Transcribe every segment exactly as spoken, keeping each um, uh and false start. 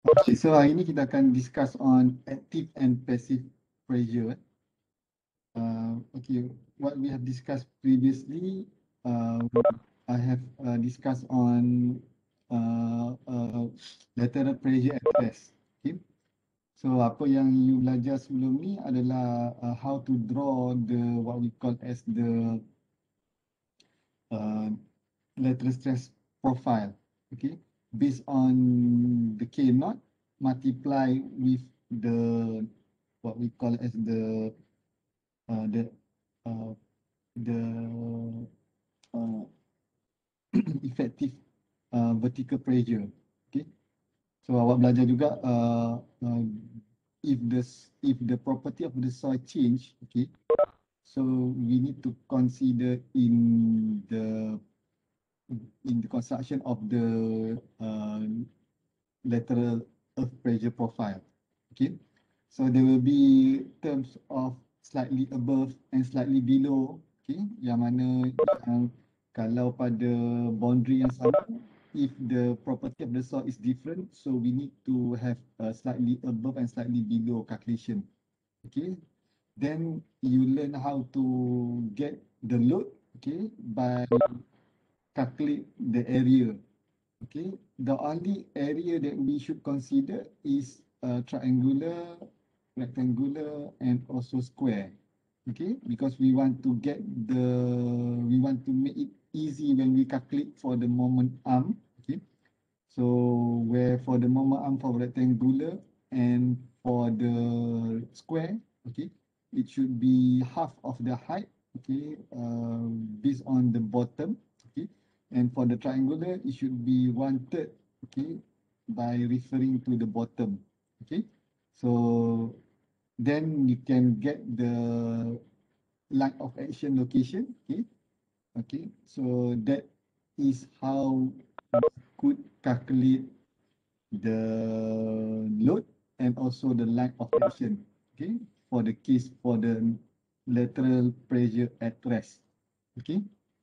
Okay, so hari ini kita akan discuss on active and passive pressure. Uh, okay, what we have discussed previously, uh, I have uh, discussed on uh, uh, lateral pressure at rest. Okay, so apa yang you belajar sebelum ni adalah uh, how to draw the what we call as the uh, lateral stress profile. Okay, based on the K naught multiply with the what we call as the uh, the uh, the uh, effective uh, vertical pressure. Okay, so awak belajar juga uh, uh, if the if the property of the soil change, okay, so we need to consider in the in the construction of the uh, lateral earth pressure profile. Okay, so there will be terms of slightly above and slightly below. Okay, yang mana yang kalau pada boundary yang sama, if the property of the soil is different, so we need to have a slightly above and slightly below calculation. Okay, then you learn how to get the load, okay, by calculate the area. Okay, the only area that we should consider is uh, triangular, rectangular, and also square. Okay, because we want to get the, we want to make it easy when we calculate for the moment arm. Okay, so where for the moment arm for rectangular and for the square, okay, it should be half of the height, okay, uh, based on the bottom, okay. And for the triangular, it should be one third, okay, by referring to the bottom, okay. So then you can get the line of action location, okay. Okay, so that is how we could calculate the load and also the line of action, okay, for the case for the lateral pressure at rest, okay.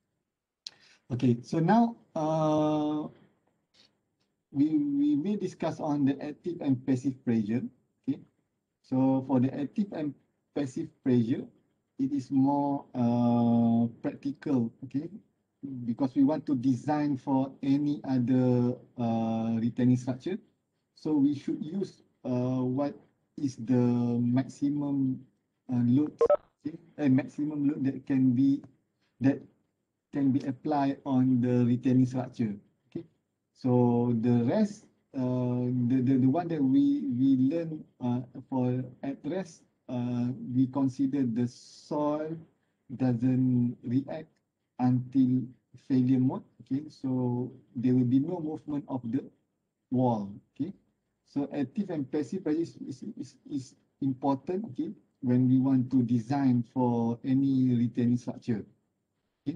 Okay, so now uh, we, we may discuss on the active and passive pressure, okay. So for the active and passive pressure, it is more uh, practical, okay, because we want to design for any other uh, retaining structure. So we should use uh, what is the maximum uh, load, okay, a maximum load that can be that can be applied on the retaining structure. Okay, so the rest, uh, the, the the one that we we learn uh, for at rest, uh, we consider the soil doesn't react until failure mode. Okay, so there will be no movement of the wall. Okay, so active and passive pressure is, is, is, is important, okay, when we want to design for any retaining structure. Okay.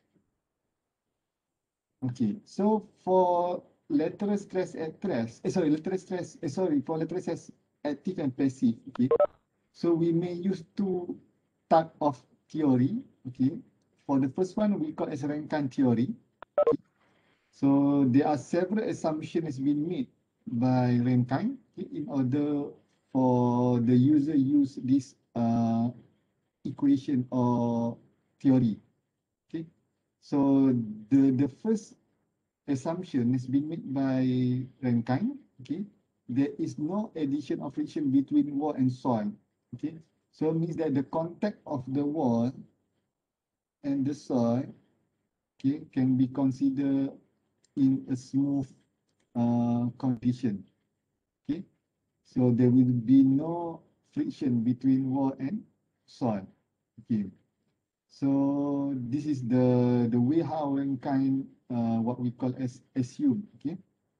Okay, so for lateral stress at rest, eh, sorry, lateral stress, eh, sorry, for lateral stress active and passive, okay. So we may use two type of theory, okay. For the first one, we call as Rankine theory. Okay? So there are several assumptions been made by Rankine, okay, in order for the user use this uh, equation or theory. Okay, so the the first assumption has been made by Rankine. Okay, there is no addition of friction between wall and soil. Okay, so it means that the contact of the wall and the soil, okay, can be considered in a smooth uh, condition. Okay, so there will be no friction between wall and soil. Okay, so this is the the way how Rankine uh, what we call as assume. Okay.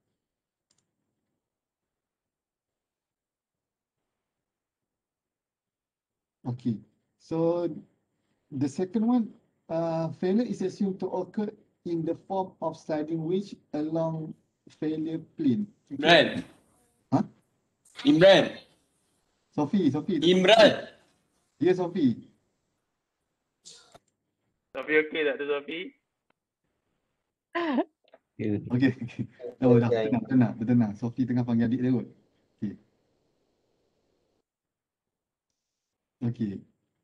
Okay, so the second one, uh, failure is assumed to occur in the form of sliding wedge along failure plane. Okay. Imran. Huh? Imran. Sophie, Sophie. Imran. Yes, Sophie. Sophie okey tak tu Sophie? Ya. Okey, okey. Oh, dah, tenang, tenang, tenang. Sophie tengah panggil adik dia kot. Okey, okey.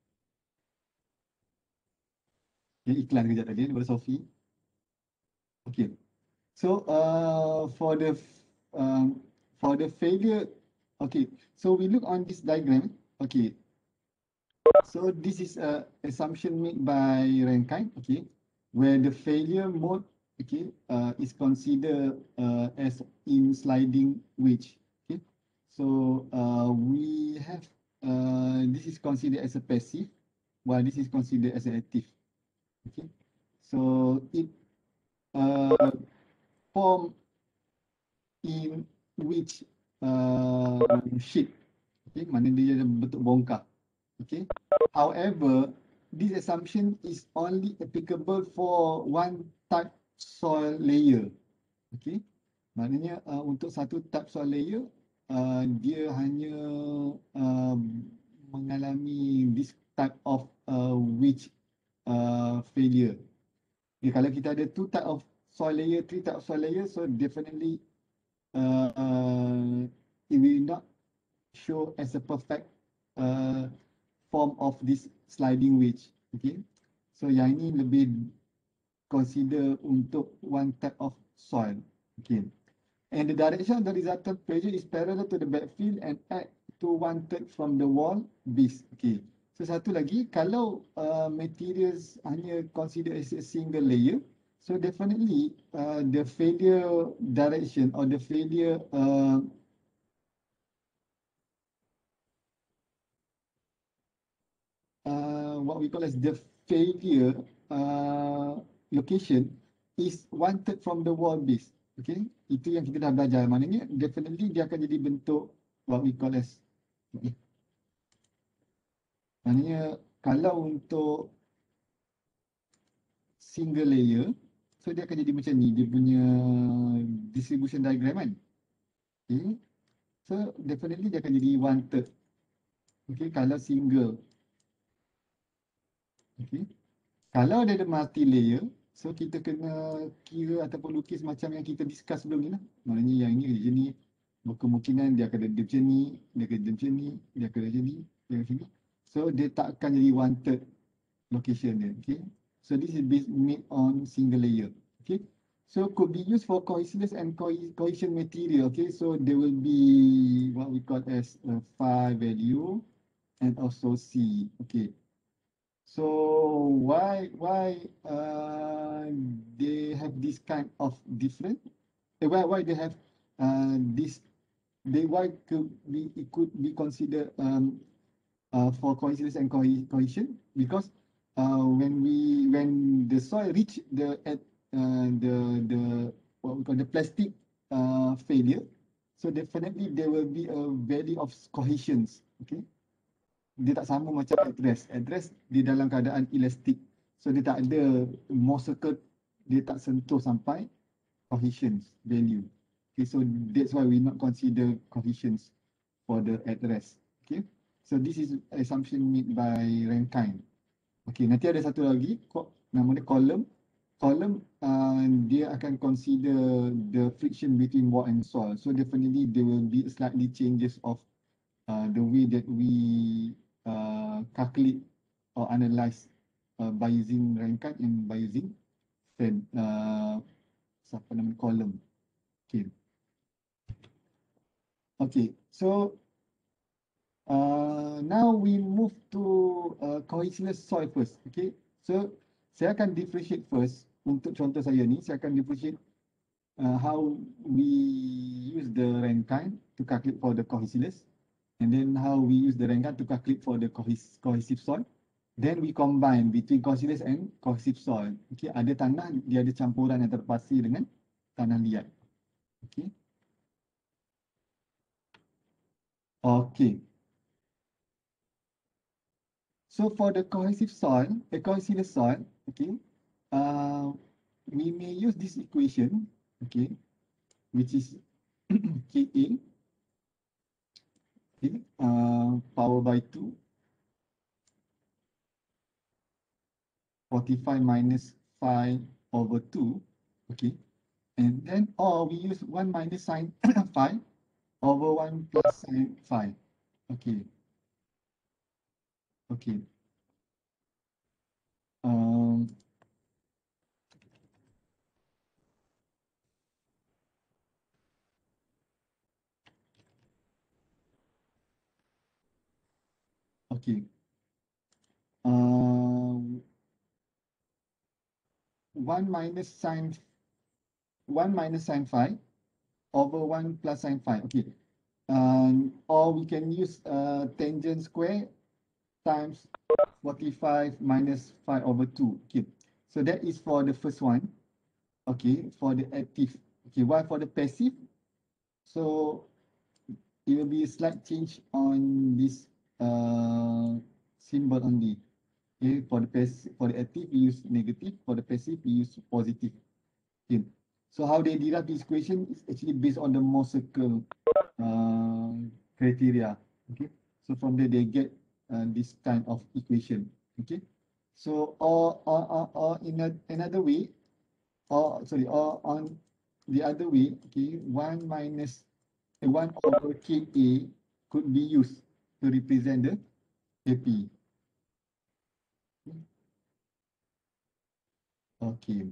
Yang iklan kejap tadi daripada Sophie. Okey. So, uh, for the f- um, for the failure, okay. So we look on this diagram. Okay. So this is a assumption made by Rankine. Okay, where the failure mode, okay, uh, is considered uh, as in sliding wedge. Okay. So uh, we have uh, this is considered as a passive, while this is considered as an active. Okay. So it uh, form in which uh, shape. Okay, mana dia ada bentuk bongkar. Okay. However, this assumption is only applicable for one type soil layer. Okay. Maknanya uh, untuk satu type soil layer, uh, dia hanya uh, mengalami this type of uh, wedge uh, failure. Okay, kalau kita ada two type of soil layer, three type of soil layer, so definitely uh, uh, it will not show as a perfect uh, form of this sliding wedge. Okay, so yang ini lebih consider untuk one type of soil. Okay, and the direction of the resultant pressure is parallel to the backfill and add to one third from the wall base. Okay, so satu lagi, kalau uh, materials hanya consider as a single layer, so definitely uh, the failure direction or the failure uh, uh, what we call as the failure uh, location is one third from the wall base. Okay, itu yang kita dah belajar. Maknanya definitely dia akan jadi bentuk what we call as, maknanya kalau untuk single layer, so dia akan jadi macam ni, dia punya distribution diagram kan. Okay, so definitely dia akan jadi one third. Okay, kalau single. Okay, kalau dia ada multi layer, so kita kena kira ataupun lukis macam yang kita discuss sebelum ni lah. Maknanya yang ini macam ni, berkemungkinan dia akan ada macam ni, dia akan ada macam ni, dia akan ada macam ni, dia akan macam ni. So dia tak akan jadi one third location dia. Okay, so this is based made on single layer. Okay, so could be used for cohesiveness and co cohesion material. Okay, so there will be what we call as a phi value and also C. Okay, so why why uh, they have this kind of different? eh, Why why they have uh, this? They why could be it could be considered um, uh, for coincidence and co cohesion, because uh, when we when the soil reach the at uh, the the what we call the plastic uh, failure, so definitely there will be a value of cohesions. Okay, dia tak sama macam address. Address di dalam keadaan elastic. So dia tak ada more circle, dia tak sentuh sampai cohesions value. Okay, so that's why we not consider cohesions for the address. Okay, so this is assumption made by Rankine. Okay, nanti ada satu lagi, nama dia column. Column, uh, dia akan consider the friction between wall and soil. So definitely there will be slightly changes of uh, the way that we uh, calculate or analyze uh, by using Rankine and by using Fed, uh, siapa nama column. Okay. Okay, so uh, now we move to uh, cohesiveness soil first. Okay, so saya akan differentiate first. Untuk contoh saya ni, saya akan differentiate uh, how we use the Rankine to calculate for the cohesiveness, and then how we use the Rankine to calculate for the cohes cohesive soil. Then we combine between cohesiveness and cohesive soil. Okay, ada tanah, dia ada campuran yang terpasir dengan tanah liat. Okay. Okay. So for the cohesive soil, the cohesive soil, okay, uh, we may use this equation, okay, which is Ka, okay, uh, power by two, forty-five minus five over two, okay, And then, or we use one minus sine phi over one plus sine phi. Okay. Okay. Um, okay. Um, one minus sine, one minus sine phi over one plus sine phi. Okay. Um, or we can use uh, tangent square times forty-five minus phi over two. Okay. So that is for the first one. Okay. For the active. Okay. While for the passive, so it will be a slight change on this uh, symbol only. Okay, for the passive, for the active, we use negative. For the passive, we use positive. Okay. So how they derive this equation is actually based on the Morse circle uh, criteria. Okay. So from there they get uh, this kind of equation. Okay. So or or or, or in a, another way, or sorry, or on the other way, okay, one minus one over K A could be used to represent the K P. Okay.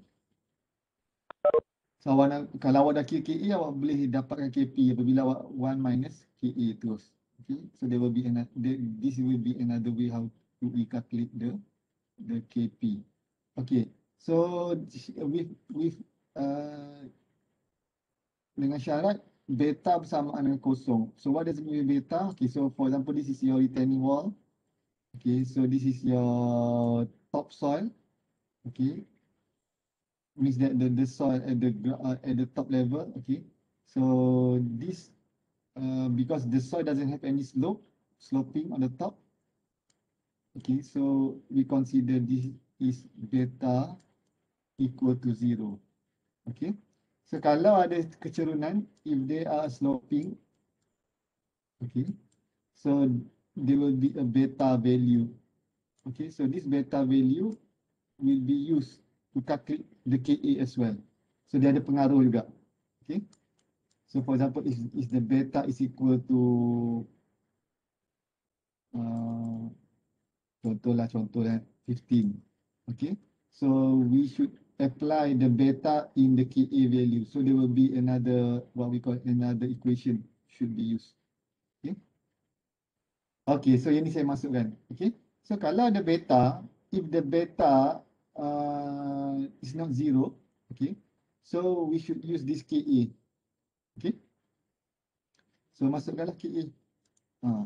So awak nak, kalau awak dah kira K A, awak boleh dapatkan K P apabila awak one minus K A terus. Okay. So there will be another, this will be another way how to calculate the the K P. Okay. So with with uh, dengan syarat beta bersamaan dengan kosong. So what does it mean with beta? Okay. So for example, this is your retaining wall. Okay. So this is your topsoil. Okay. Means that the, the soil at the uh, at the top level. Okay. So this uh, because the soil doesn't have any slope, sloping on the top. Okay, so we consider this is beta equal to zero. Okay, so kalau ada kecerunan, if they are sloping, okay, so there will be a beta value. Okay, so this beta value will be used to calculate the K A as well. So dia ada pengaruh juga. Okay, so for example, if, if the beta is equal to uh, contohlah contohlah fifteen. Okay, so we should apply the beta in the K A value. So there will be another, what we call another equation should be used. Okay. Okay, so yang ni saya masukkan. Okay. So kalau ada beta, if the beta uh, is not zero, okay, so we should use this K A. Okay. So masukkanlah K A. Uh.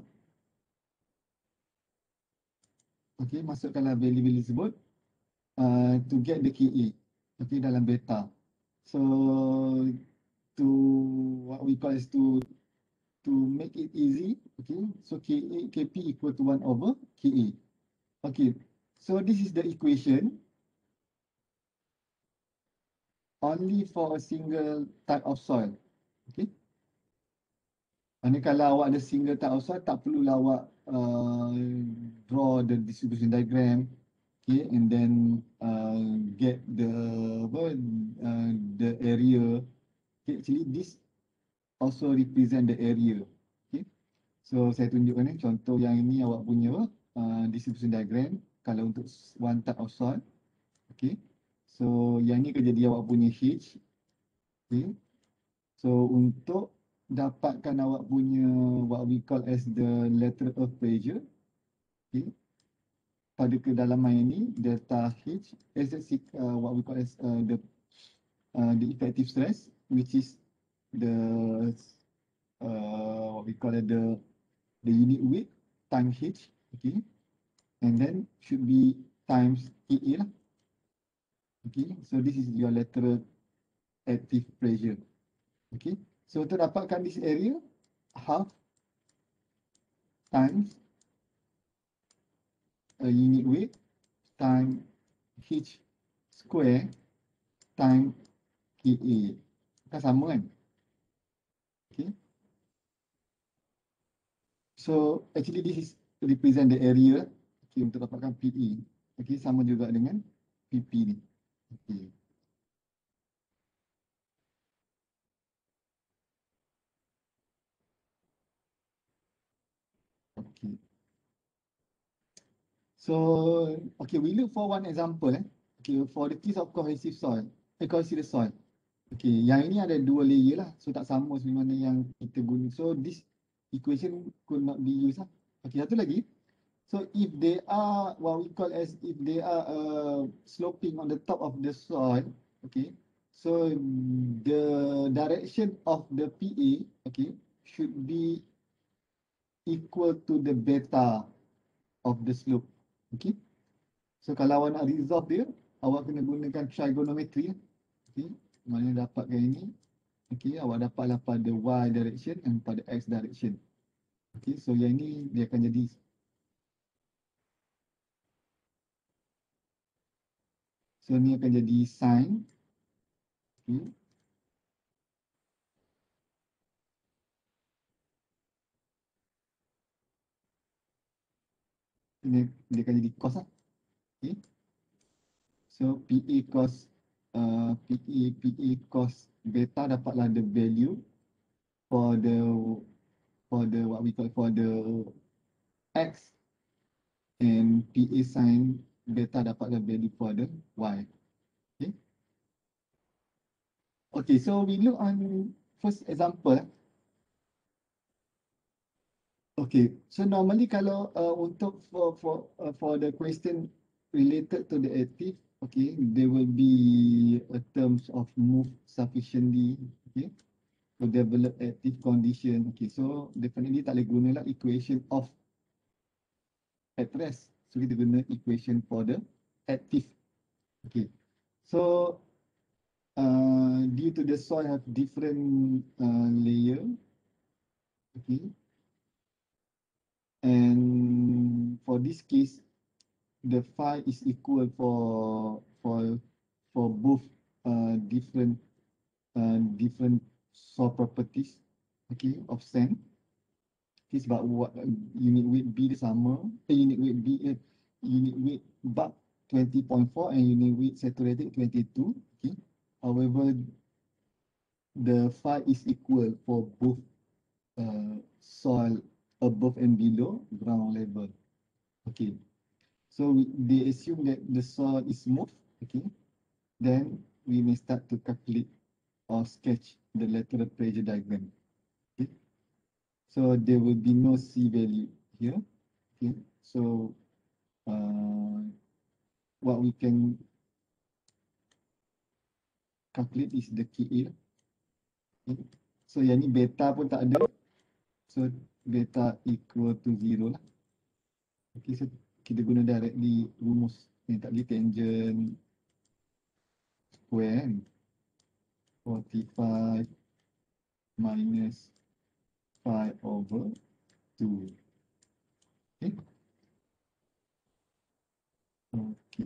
Okay, masukkanlah value-value tersebut uh, to get the K A. Okay, dalam beta. So to what we call is to to make it easy, okay, so K A, K P equal to one over K A. Okay, so this is the equation only for a single type of soil. Okay, and kalau awak ada single type of soil, tak perlulah awak uh, draw the distribution diagram, okay, and then uh, get the what, uh, the area. Okay, actually this also represent the area. Okay, so saya tunjukkan ni contoh yang ini awak punya uh, distribution diagram kalau untuk one type of soil. Okay, so yang ni akan jadi awak punya H. Okay, so untuk dapatkan awak punya what we call as the lateral earth pressure, okay, pada kedalaman ini delta H is uh, what we call as uh, the uh, the effective stress, which is the uh, what we call it the the unit weight times H, okay, and then should be times K A lah. Okay, so this is your lateral active pressure. Okay, so untuk dapatkan this area, half times a unit weight times H square times K A. Kan sama kan? Okay. So actually this is represent the area, okay, untuk dapatkan P E. Okay, sama juga dengan P P ni. Okay. Okay. So, okay, we look for one example. Eh. Okay, for the case of cohesive soil, eh, cohesive soil. Okay, yang ini ada dua layer lah. So, tak sama sebenarnya yang kita guna. So, this equation could not be used lah. Okay, satu lagi. So, if they are what we call as if they are uh, sloping on the top of the soil, okay, so the direction of the P A, okay, should be equal to the beta of the slope. Okay. So kalau awak nak resolve dia, awak kena gunakan trigonometry. Okay. Mana dapatkan ini? Okay. Awak dapatlah pada y direction dan pada x direction. Okay. So yang ini dia akan jadi so ni akan jadi sin. Okay. Ini dia akan jadi cos lah. Okay. So P A cos uh, P A P A cos beta dapatlah the value for the for the what we call for the x, and P A sin beta dapatlah value for the y. Okay. Okay, so we look on first example. Okay, so normally kalau uh, untuk for for uh, for the question related to the active, okay, there will be a terms of move sufficiently, okay, to develop active condition. Okay, so definitely tak boleh guna lah equation of at rest. So kita guna equation for the active. Okay, so uh, due to the soil have different uh, layer, okay, and for this case the phi is equal for for for both uh, different uh, different soil properties, okay, of sand. Okay, sebab what uh, unit weight B dia sama, eh, unit weight B eh, unit weight bulk twenty point four and unit weight saturated twenty-two. Okay, however the phi is equal for both uh, soil above and below ground level. Okay, so we, they assume that the soil is smooth. Okay, then we may start to calculate or sketch the lateral pressure diagram. Okay, so there will be no C value here. Okay, so uh, what we can calculate is the K A. Okay. So yang ni beta pun tak ada. So beta equal to zero lah. Okay, so kita guna directly rumus ni, tak boleh tangent square, forty-five minus five over two. Okay. Okay.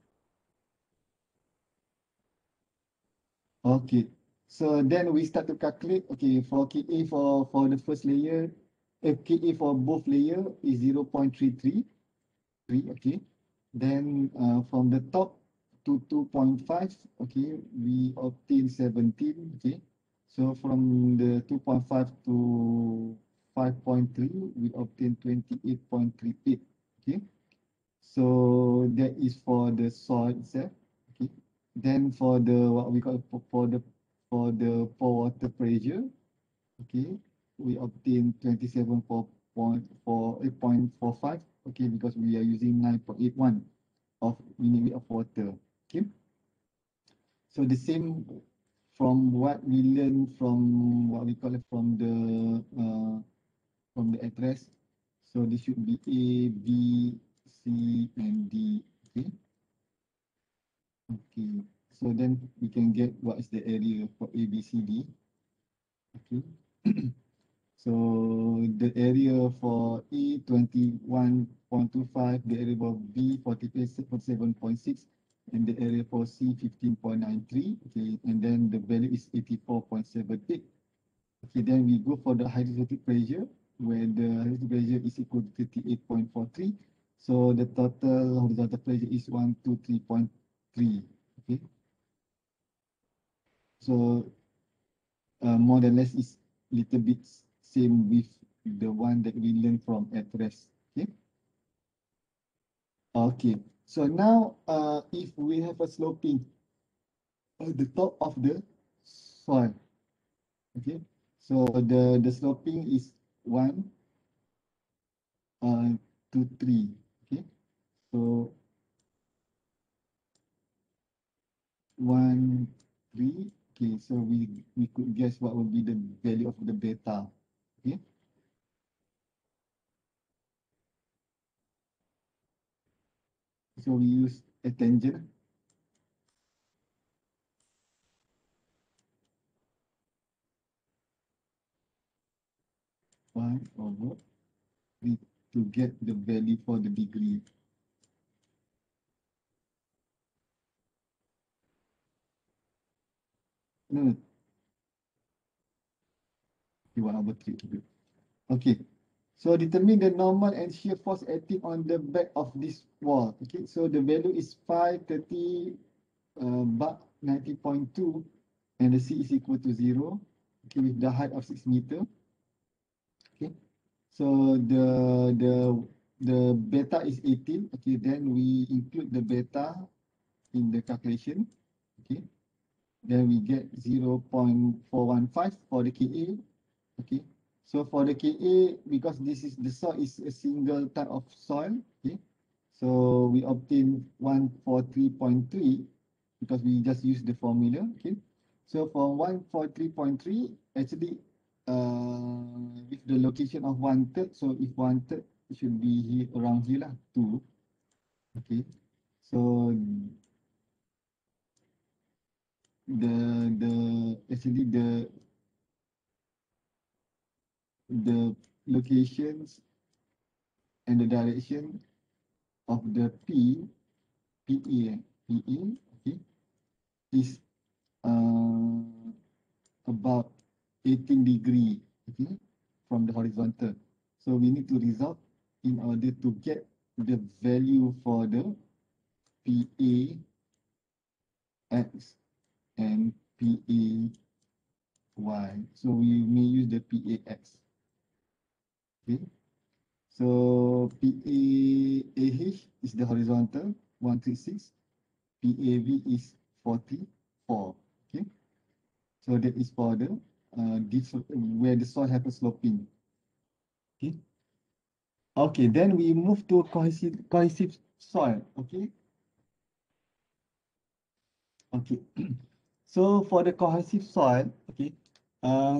Okay. So then we start to calculate. Okay, for K A for for the first layer, uh, K A for both layer is zero point three three. Okay. Then uh, from the top to two point five, okay, we obtain seventeen. Okay. So from the two point five to five point three, we obtain twenty-eight point three eight. Okay. So that is for the soil itself. Okay. Then for the what we call for the for the pore water pressure, okay, we obtain twenty-seven point four five. Okay, because we are using nine point eight one of unit weight of water. Okay. So the same from what we learn from what we call it from the uh, from the address. So this should be A, B, C, and D. Okay. Okay. So then we can get what is the area for A, B, C, D. Okay. So the area for A twenty-one point two five, the area for B forty-seven point six, and the area for C fifteen point nine three. Okay, and then the value is eighty-four point seven eight. Okay, then we go for the hydrostatic pressure, where the hydrostatic pressure is equal to thirty-eight point four three. So the total horizontal pressure is one hundred twenty-three point three. Okay. So uh, more or less is little bit same with the one that we learned from at rest. Okay. Okay. So now, uh, if we have a sloping at the top of the soil, okay. So the the sloping is one, uh, two, three. Okay. So one, three. Okay. So we we could guess what would be the value of the beta. Okay. So we use a tangent. One over three to get the value for the degree. No, no. Okay, one over three. Okay. So determine the normal and shear force acting on the back of this wall. Okay. So the value is five thirty uh, bar ninety point two and the C is equal to zero. Okay, with the height of six meter. Okay. So the the the beta is eighteen. Okay, then we include the beta in the calculation. Okay. Then we get zero point four one five for the K A. Okay. So for the K A, because this is the soil is a single type of soil. Okay. So we obtain one forty-three point three because we just use the formula. Okay. So for one forty-three point three, actually, uh, with the location of one third, so if one third, it should be here, around here lah, two. Okay. So the the actually the the locations and the direction of the P, PE, eh, PE, okay, is uh, about eighteen degree, okay, from the horizontal. So we need to resolve in order to get the value for the P A X and P A Y. So we may use the P A X. Okay. So P A H is the horizontal, one thirty-six. P A V is forty-four. Okay. So that is for the uh, this where the soil have a sloping. Okay. Okay, then we move to cohesive cohesive soil. Okay. Okay. So for the cohesive soil, okay, uh,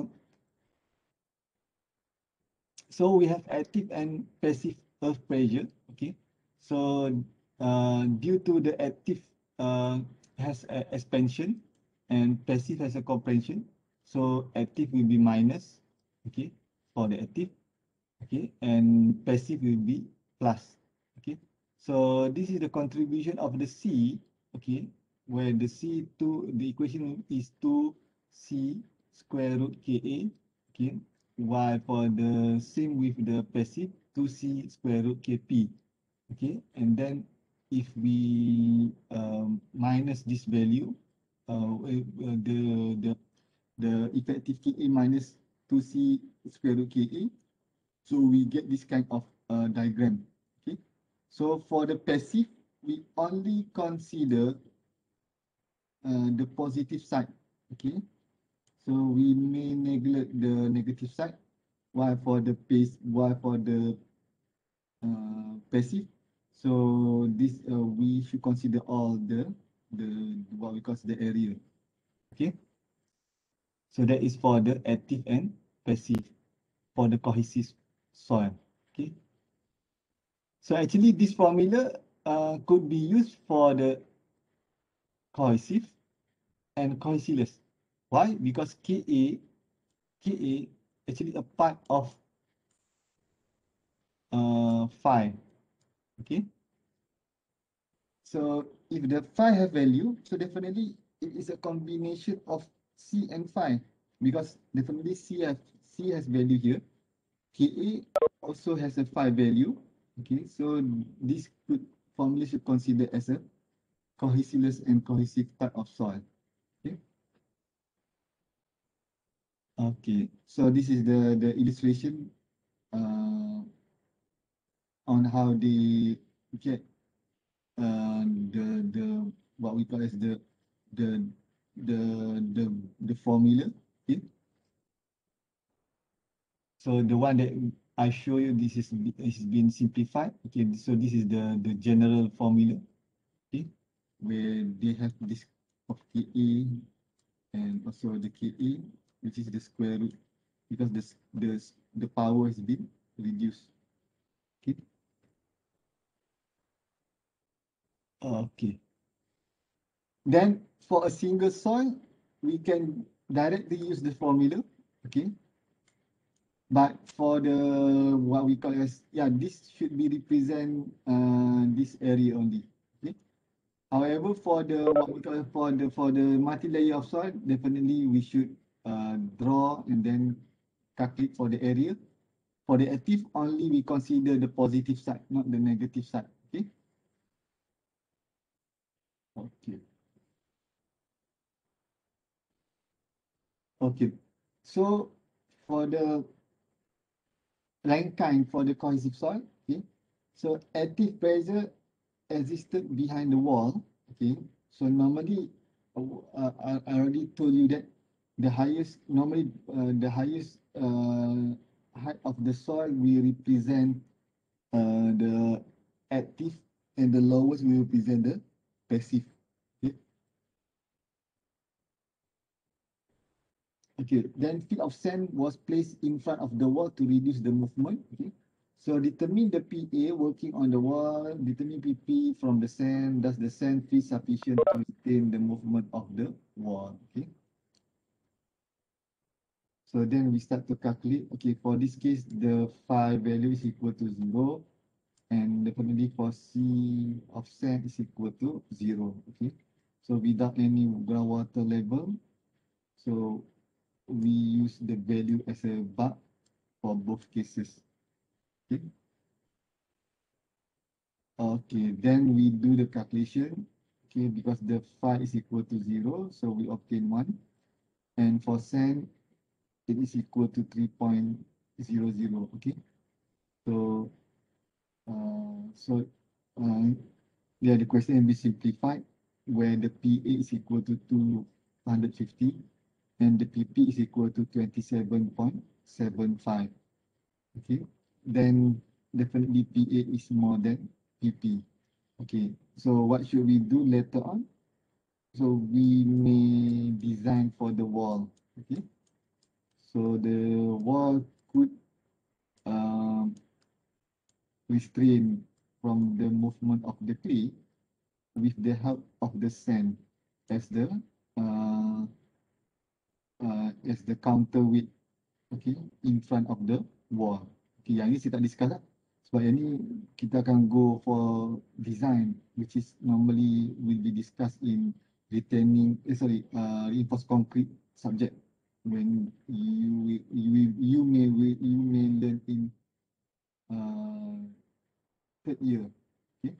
so we have active and passive earth pressure. Okay. So uh, due to the active uh, has a expansion and passive has a compression. So active will be minus, okay, for the active, okay, and passive will be plus, okay. So this is the contribution of the C, okay, where the C two, the equation is two C square root K A, okay, while for the same with the passive, two C square root K P, okay, and then if we um, minus this value, uh, uh, the the the effective K A minus two C square root K A, so we get this kind of uh, diagram. Okay. So for the passive, we only consider uh, the positive side. Okay. So we may neglect the negative side. While for the pace, while for the uh, passive, so this uh, we should consider all the the what we call the area. Okay. So that is for the active and passive for the cohesive soil. Okay. So actually this formula uh, could be used for the cohesive and cohesively. Why? Because Ka, Ka actually a part of uh, phi. Okay. So if the phi have value, so definitely it is a combination of C and phi, because definitely C has C has value here. Ka also has a phi value. Okay, so this could formula should consider as a cohesiveness and cohesive type of soil. Okay. Okay. So this is the the illustration uh, on how they get uh, the the what we call as the the the the the formula. Okay, so the one that I show you, this is is been simplified. Okay, so this is the the general formula. Okay, where they have this of K A and also the K A, which is the square root, because the the the power has been reduced. Okay. Okay. Then for a single soil, we can directly use the formula. Okay. But for the what we call as, yeah, this should be represent uh, this area only. Okay. However, for the what we call for the for the multi-layer of soil, definitely we should uh, draw and then calculate for the area. For the active, only we consider the positive side, not the negative side. Okay. Okay. Okay. So for the Rankine for the cohesive soil. Okay, so active pressure existed behind the wall. Okay, so normally uh, I, I already told you that the highest normally uh, the highest uh, height of the soil will represent uh, the active, and the lowest will represent the passive. Okay. Okay, then field of sand was placed in front of the wall to reduce the movement. Okay, so determine the P A working on the wall, determine P P from the sand. Does the sand feel sufficient to retain the movement of the wall? Okay, so then we start to calculate. Okay, for this case, the phi value is equal to zero, and definitely for C of sand is equal to zero. Okay, so without any groundwater level, so we use the value as a bar for both cases. Okay. Okay, then we do the calculation. Okay, because the phi is equal to zero, so we obtain one. And for sand, it is equal to three point zero zero. Okay, so uh, so uh, yeah, the question can be simplified where the P A is equal to two hundred fifty and the P P is equal to twenty-seven point seven five. Okay, then definitely P A is more than P P. Okay, so what should we do later on? So we may design for the wall. Okay, so the wall could um, restrain from the movement of the clay with the help of the sand as the uh, uh, as the counterweight. Okay, in front of the wall. Okay, yang ni saya tak discuss lah. Sebab yang ni kita akan go for design, which is normally will be discussed in retaining, eh, sorry, uh, reinforced concrete subject when you you you may you may learn in uh, third year. Okay.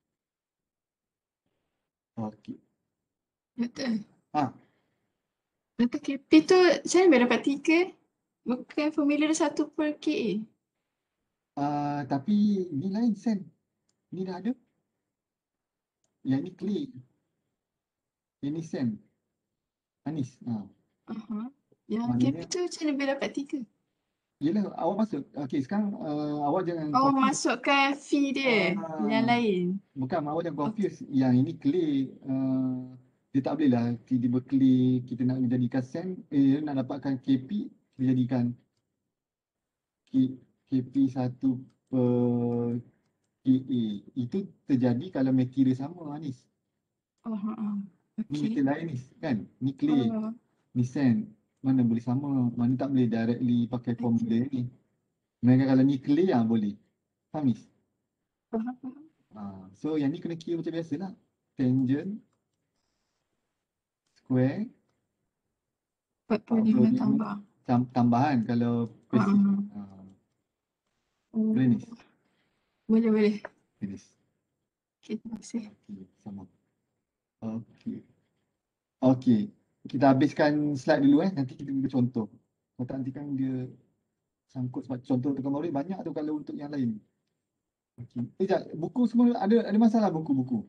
Okay. Betul. Ah, Betul K P tu saya boleh dapat tiga. Bukan formula dia satu per K A. uh, tapi ni lain sand. Ni dah ada. Yang ni clay. Yang ni sand. Anis. Ah. Uh-huh. Yang K P Maknanya tu macam mana boleh dapat tiga? yelah, awak masuk. Okey, sekarang uh, awak jangan Oh, confuse. masukkan fee dia. Yang Ah, lain. bukan, awak jangan Okay. confuse. Yang ini clay, uh, dia tak boleh lah tiba-tiba clay kita nak jadikan sand, eh nak dapatkan K P, kita jadikan K, KP satu per K A. Itu terjadi kalau material sama, Anis. Oh, uh-uh. Ni Okay. material lain ni, kan? Ni clay, Oh, ni sand. Mana boleh sama, mana tak boleh directly pakai formula okay. ni. Mereka kalau ni clay, ah boleh. Faham, Nis? Faham, faham. Ah, so yang ni kena kira macam biasa lah. Tangent square empat puluh empat puluh lima lima tambah. tam- tambahan kalau passive. Uh-uh. Ah, Oh, boleh, Nis? boleh, boleh. Finish. Okay, terima kasih. Okey, sama. Okey. Okey. Kita habiskan slide dulu eh. Nanti kita buat contoh. Kalau tak nanti kan dia sangkut sebab contoh untuk gambar banyak tu kalau untuk yang lain. Okey. Eh, jap, buku semua ada ada masalah buku-buku.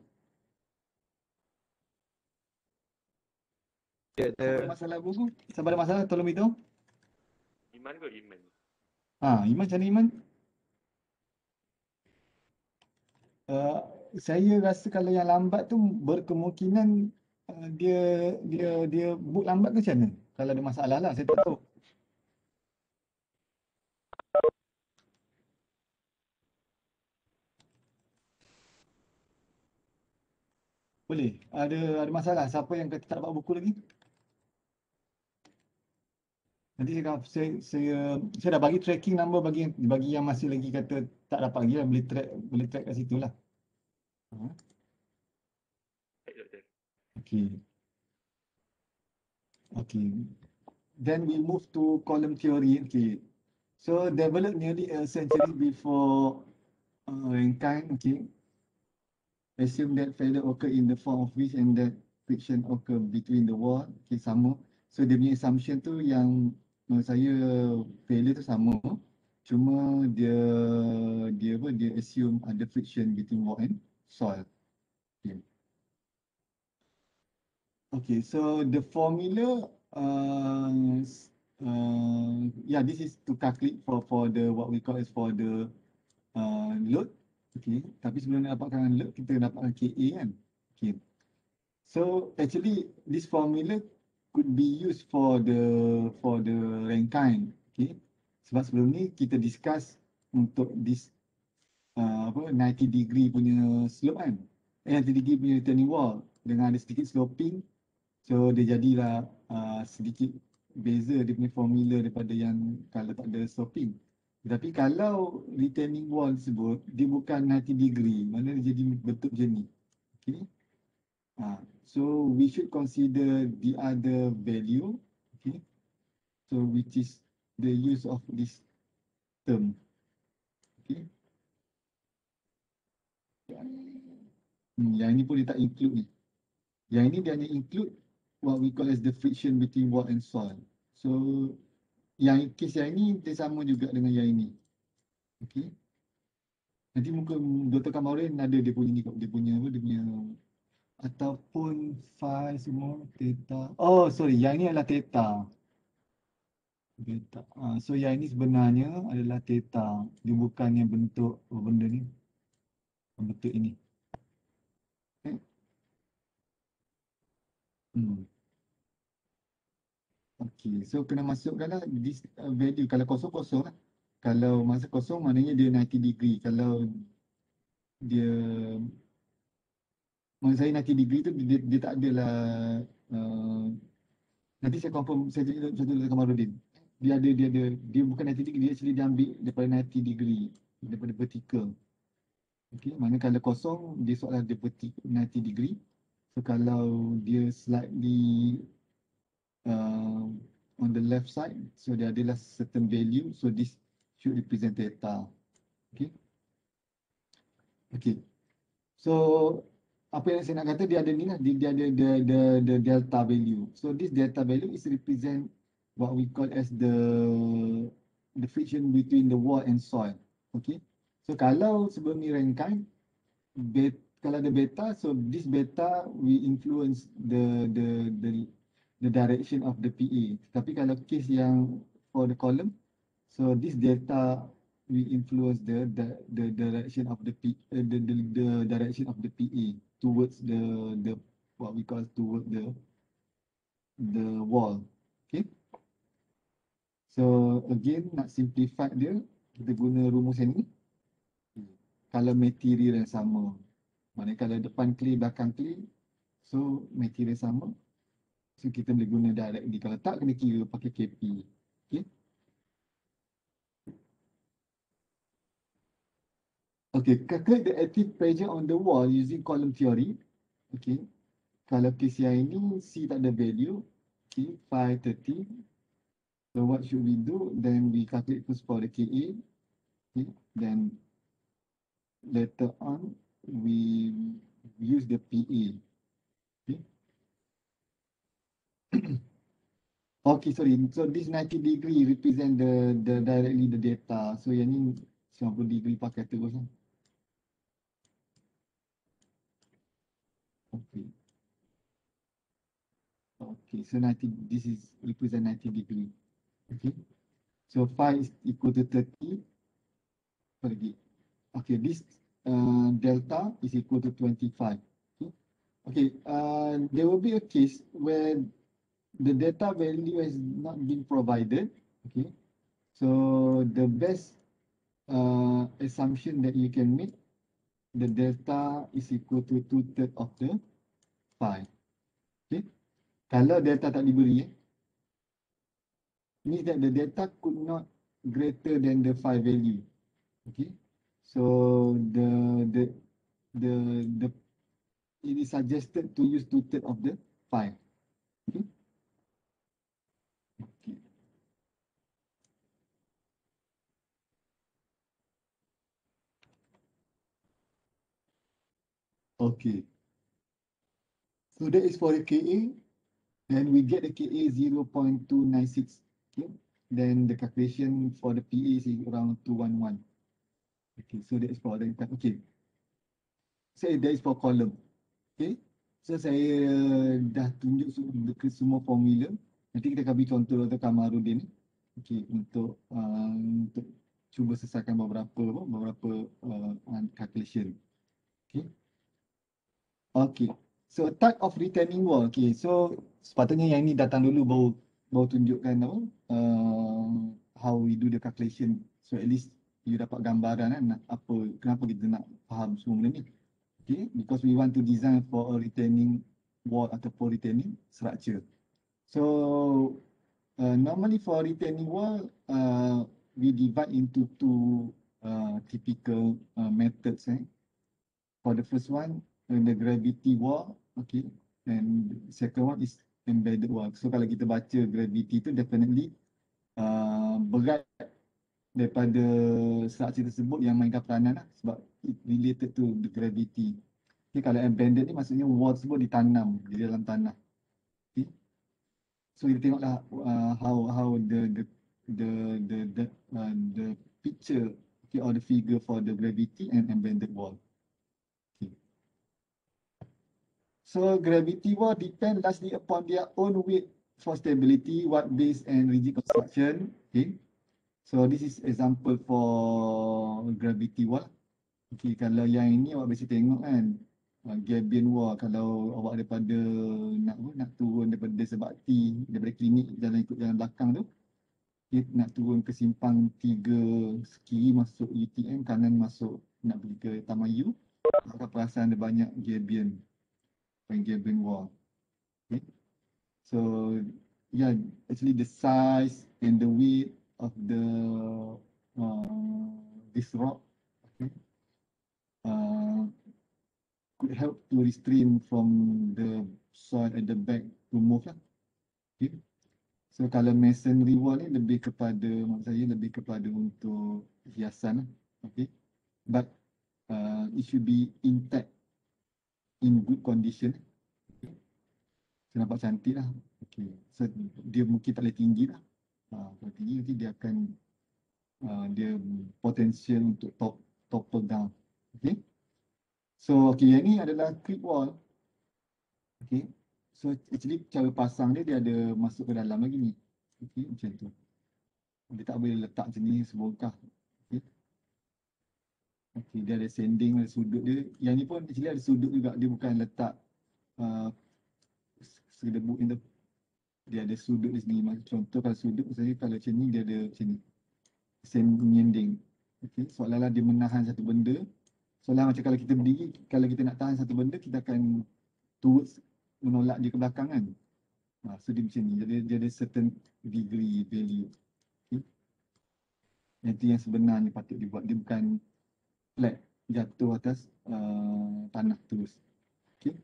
Ya, Siapa ada ada masalah buku? Siapa ada masalah tolong beritahu. Iman ke Iman? Ha, Iman macam mana Iman? Uh, saya rasa kalau yang lambat tu berkemungkinan uh, dia dia dia boot lambat ke macam mana? Kalau ada masalah lah, saya tak tahu. Boleh. Ada ada masalah. Siapa yang kata tak dapat buku lagi? Nanti saya, akan- saya, saya, saya dah bagi tracking number bagi yang, bagi yang masih lagi kata tak dapat lagi lah. Boleh track, boleh track kat situ lah. Ha, Baik, doktor. okay. Okay. Then we move to column theory. Okay. So developed nearly a century before uh, mankind. Okay. Assume that failure occur in the form of wish and that friction occur between the wall. Okay, sama. So dia punya assumption tu yang menurut saya failure tu sama. Cuma dia dia apa dia assume ada friction between wall and soil. Okay. Okay, so the formula uh, uh, yeah, this is to calculate for for the what we call as for the uh, load. Okay, tapi sebelum nak dapatkan load kita dapatkan K A kan. Okay. So actually this formula could be used for the for the Rankine. Okay. Sebab sebelum ni kita discuss untuk this uh, apa ninety degree punya slope kan. Eh, ninety degree punya returning wall dengan ada sedikit sloping. So dia jadilah uh, sedikit beza dia punya formula daripada yang kalau tak ada sloping. Tetapi kalau retaining wall tersebut dia bukan ninety degree, mana dia jadi bentuk macam ni. Okay. Uh, so we should consider the other value. Okay. So which is the use of this term. Okay. Hmm, yang ini pun dia tak include ni. Yang ini dia hanya include what we call as the friction between wall and soil. So yang kes yang ini dia sama juga dengan yang ini. Okay. Nanti mungkin Doktor Kamarin ada dia punya ni kot, dia punya apa, dia punya ataupun phi semua theta. Oh sorry, yang ini adalah theta. Theta. Uh, so yang ini sebenarnya adalah theta. Dia bukannya bentuk oh, benda ni. Bentuk ini. Okay. Hmm. Okay, so kena masukkanlah this uh, value. Kalau kosong kosong lah. Kalau masa kosong maknanya dia ninety degree. Kalau dia maksud saya ninety degree tu dia, dia tak adalah uh, nanti saya confirm saya tunjuk saya tunjuk Kamarudin. Dia ada dia ada dia bukan ninety degree, dia actually dia ambil daripada ninety degree daripada vertical. Okay, mana kalau kosong dia seolah dia vertical ninety degree. So kalau dia slightly uh, on the left side, so dia adalah certain value, so this should represent theta. Okay. Okay. So apa yang saya nak kata dia ada ni lah, dia, dia ada the, the the delta value. So this delta value is represent what we call as the the friction between the wall and soil. Okay. So kalau sebelum ni Rankine, bet, kalau ada beta, so this beta we influence the the the the direction of the P A. Tapi kalau case yang for the column, so this delta we influence the the the direction of the P uh, the, the the direction of the P A towards the the what we call toward the the wall. Okay. So again nak simplify dia, kita guna rumus yang ni. Kalau material yang sama, maknanya kalau depan clay belakang clay, so material sama, so kita boleh guna directly. Kalau tak kena kira pakai K P. Okay. Okay, calculate the active pressure on the wall using column theory. Okay. Kalau case yang ini C tak ada value. Okay, phi thirty. So what should we do? Then we calculate first for the K A. Okay. Then later on we use the P A. Okay. Okay, sorry. So this ninety degree represent the the directly the data. So yang ni sembilan puluh degree pakai terus lah. Okay. Okay, so ninety, this is represent ninety degree. Okay. So phi is equal to thirty. Apa lagi? Okay, this uh, delta is equal to twenty-five. Okay. Okay, uh, there will be a case where the data value has not been provided. Okay. So the best uh, assumption that you can make, the delta is equal to two third of the phi. Okay. Kalau delta tak diberi, eh, means that the data could not greater than the phi value. Okay. So the the the the it is suggested to use two third of the phi. Okay. Okay. Okay. So that is for the K A. Then we get the K A zero point two nine six. Okay. Then the calculation for the P A is around two hundred eleven. Okay. So that is for the okay. Say that is for column. Okay. So saya dah tunjuk ke semua formula. Nanti kita akan beri contoh Doktor Kamarudin. Okay. Untuk uh, untuk cuba selesaikan beberapa beberapa uh, calculation. Okay. Okay. So type of retaining wall. Okay. So sepatutnya yang ini datang dulu baru baru tunjukkan apa uh, how we do the calculation. So at least you dapat gambaran kan apa kenapa kita nak faham semua benda ni. Okay. Because we want to design for a retaining wall ataupun retaining structure. So uh, normally for retaining wall uh, we divide into two uh, typical uh, methods. Eh. For the first one, uh, the gravity wall, okay, and second one is embedded wall. So kalau kita baca gravity tu definitely uh, berat daripada structure tersebut yang mainkan peranan lah, sebab it related to the gravity. Okay, kalau embedded ni maksudnya wall tersebut ditanam di dalam tanah. Okay. So kita tengoklah uh, how how the the the the the, uh, the picture, okay, or the figure for the gravity and embedded wall. So gravity wall depend largely upon their own weight for stability, what base and rigid construction. Okay. So this is example for gravity wall. Okay, kalau yang ini awak biasa tengok kan, uh, Gabion wall, kalau awak daripada nak nak turun daripada Sebakti, daripada klinik jalan ikut jalan belakang tu, okay, nak turun ke simpang tiga kiri masuk U T M, kanan masuk nak pergi ke Taman U, akan perasan ada banyak Gabion. Gabion wall. Okay. So yeah, actually the size and the weight of the uh, this rock, okay, uh, could help to restrain from the soil at the back to move lah. Okay. So kalau masonry wall ni lebih kepada, maksud saya lebih kepada untuk hiasan lah. Okay. But uh, it should be intact, in good condition. Okay. So nampak cantik lah. Okay. So dia mungkin tak boleh tinggi lah. Uh, kalau tinggi nanti dia akan uh, dia potensial untuk top topple down. Okay. So okay, yang ni adalah creep wall. Okay. So actually cara pasang dia dia ada masuk ke dalam lagi ni. Okay, macam tu. Dia tak boleh letak macam ni sebongkah. Okay. Okay, dia ada sanding, ada sudut dia. Yang ni pun actually ada sudut juga. Dia bukan letak uh, sedebuk ni tu. Dia ada sudut di sini. Contoh kalau sudut, misalnya kalau macam ni, dia ada macam ni. Menyending. Okay, seolah-olah dia menahan satu benda. Seolah macam kalau kita berdiri, kalau kita nak tahan satu benda, kita akan towards menolak dia ke belakang kan. Ha, so dia macam ni. Jadi dia ada certain degree value. Okay. Itu yang sebenarnya patut dibuat. Dia bukan flat jatuh atas uh, tanah terus. Okay.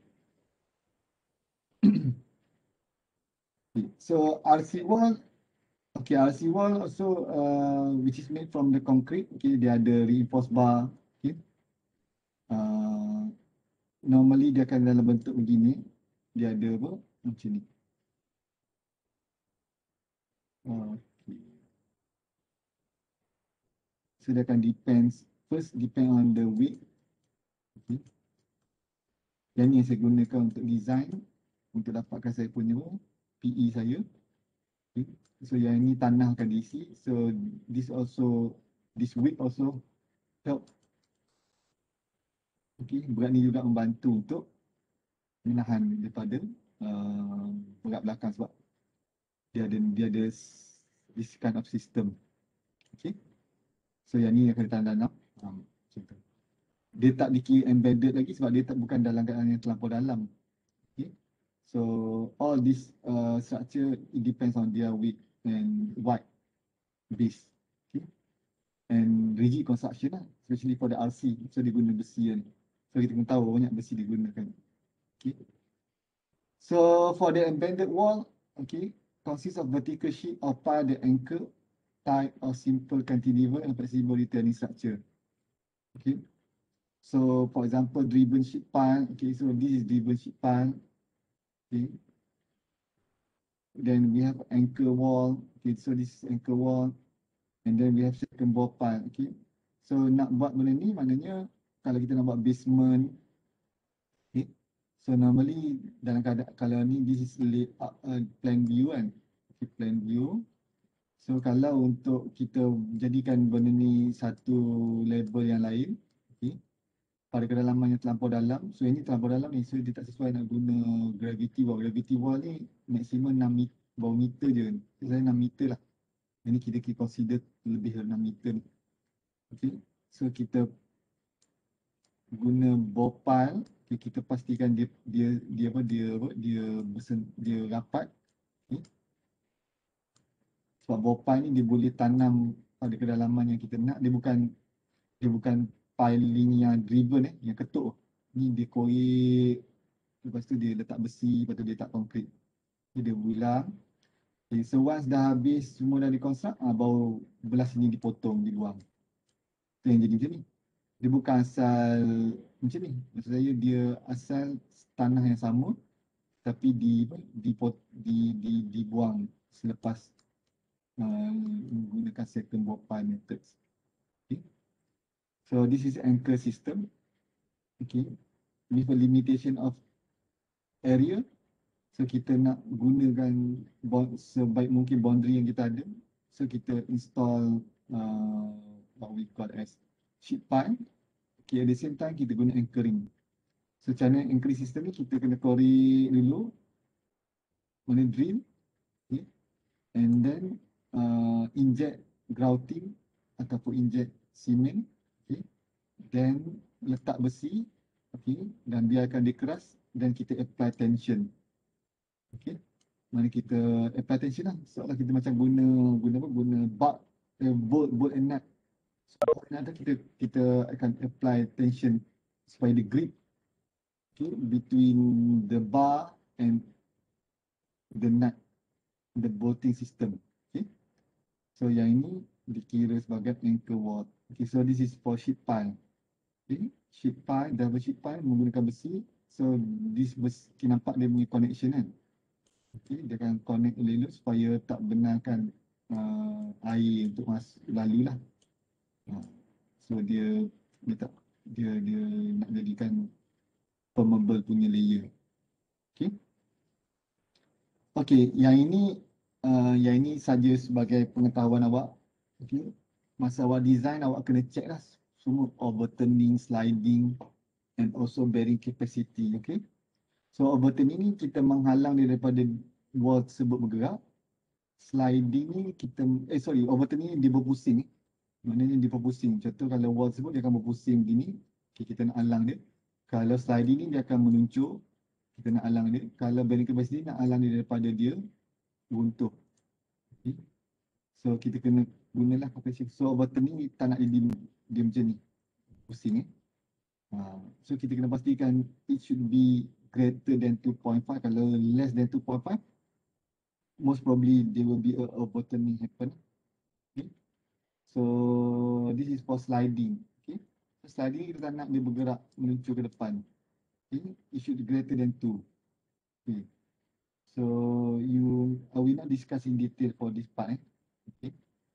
Okay. So R C wall, okay, R C wall also uh, which is made from the concrete. Okay, dia ada reinforced bar. Okay. Uh, normally dia akan dalam bentuk begini. Dia ada apa? Macam ni. Okay. So dia akan depends, first depend on the weight. Okay. Yang ni saya gunakan untuk design, untuk dapatkan saya punya P E saya. Okay. So yang ini tanah akan diisi. So this also, this weight also help. Okay. Berat ni juga membantu untuk menahan daripada uh, berat belakang sebab dia ada dia ada this kind of system. Okay. So yang ni akan ditanam dalam. Um, macam tu. Dia tak dikira embedded lagi sebab dia tak bukan dalam keadaan yang terlampau dalam. Okay. So all this uh, structure it depends on their weight and wide base. Okay. And rigid construction lah, especially for the R C. So dia guna besi kan. So kita kena tahu banyak besi digunakan. Okay. So for the embedded wall, okay, consists of vertical sheet or pile that anchor, tight or simple cantilever and flexible returning structure. Okay. So for example, driven sheet pile. Okay, so this is driven sheet pile. Okay. Then we have anchor wall. Okay, so this is anchor wall. And then we have second ball pile. Okay. So nak buat benda ni maknanya kalau kita nak buat basement. Okay. So normally dalam keadaan kalau ni this is lay, uh, uh, plan view kan. Okay, plan view. So kalau untuk kita jadikan benda ni satu level yang lain. Okay. Pada kedalaman yang terlampau dalam. So ini terlampau dalam ni. So dia tak sesuai nak guna gravity wall. Gravity wall ni maksimum enam meter, bawah meter je. So saya enam meter lah. Ini kita, kita consider lebih dari enam meter ni. Okay. So kita guna ball pile. Okay. Kita pastikan dia dia dia apa dia apa dia besen, dia rapat. Okay. Sebab ball pile ni dia boleh tanam pada kedalaman yang kita nak. Dia bukan dia bukan piling yang driven eh, yang ketuk. Ni dia korek, lepas tu dia letak besi, lepas tu dia letak konkrit. Dia ulang. Okay, so once dah habis semua dah dikonstruk, ah, baru belah sini dipotong, dibuang. Itu yang jadi macam ni. Dia bukan asal macam ni. Maksud saya dia asal tanah yang sama tapi di di di, di dibuang selepas uh, menggunakan second ball pile methods. Okay. So this is anchor system. Okay. With a limitation of area. So kita nak gunakan sebaik mungkin boundary yang kita ada. So kita install uh, what we call as sheet pile. Okay, at the same time kita guna anchoring. So cara anchoring system ni kita kena korek dulu. Guna drill. Okay. And then uh, inject grouting ataupun inject cement. Okay. Then letak besi. Okay. Dan biarkan dia keras. Dan kita apply tension. Okay. Mana kita apply tension lah. Seolah kita macam guna guna apa? Guna bar, eh, bolt, bolt and nut. So bolt and nut kita kita akan apply tension supaya dia grip. Okay. Between the bar and the nut, the bolting system. Okay. So yang ini dikira sebagai anchor wall. Okay. So this is for sheet pile. Okay. Sheet pile, double sheet pile menggunakan besi. So this besi, kita nampak dia punya connection kan. Okay, dia akan connect elok supaya tak benarkan uh, air untuk masuk lalu lah. Uh, so dia dia tak dia dia nak jadikan permeable punya layer. Okay. Okay, yang ini uh, yang ini saja sebagai pengetahuan awak. Okay. Masa awak design awak kena check lah semua overturning, sliding and also bearing capacity. Okay. So overturning ni kita menghalang dia daripada wall tersebut bergerak. Sliding ni kita, eh sorry, overturning ni dia berpusing. Maknanya dia berpusing. Contoh kalau wall tersebut dia akan berpusing begini. Okay, kita nak halang dia. Kalau sliding ni dia akan meluncur. Kita nak halang dia. Kalau bearing capacity nak halang dia daripada dia runtuh. Okay. So kita kena gunalah capacity. So overturning ni tak nak dia, dia macam ni. Pusing eh. Uh, so kita kena pastikan it should be greater than two point five. Kalau less than two point five, most probably there will be a overturning happen. Okay. So this is for sliding. Okay. So sliding kita tak nak dia bergerak meluncur ke depan. Okay. It should be greater than two. Okay. So you uh, we not discuss in detail for this part, eh? Okay.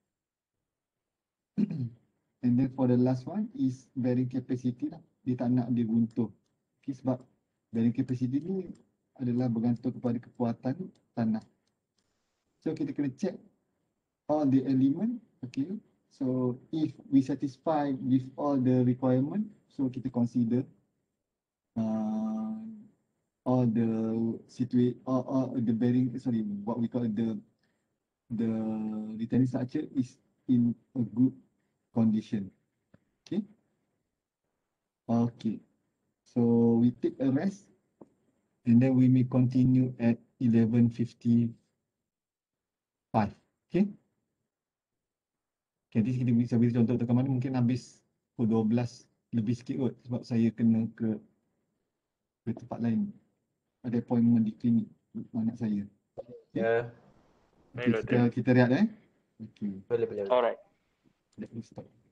And then for the last one is bearing capacity lah. Dia tak nak dia runtuh. Okay, sebab bearing capacity ni adalah bergantung kepada kekuatan tanah. So kita kena check all the element. Okay. So if we satisfy with all the requirement, so kita consider uh, all the situate all, all the bearing sorry what we call the the retaining structure is in a good condition. Okay. Okay. So we take a rest and then we may continue at eleven fifty-five. Okay. Okay, nanti kita bisa beri contoh tekan mana mungkin habis pukul dua belas lebih sikit kot sebab saya kena ke ke tempat lain. Ada appointment di klinik anak saya. Ya, Okay, kita, kita rehat eh. Okay. boleh boleh. boleh. Alright. Let me stop.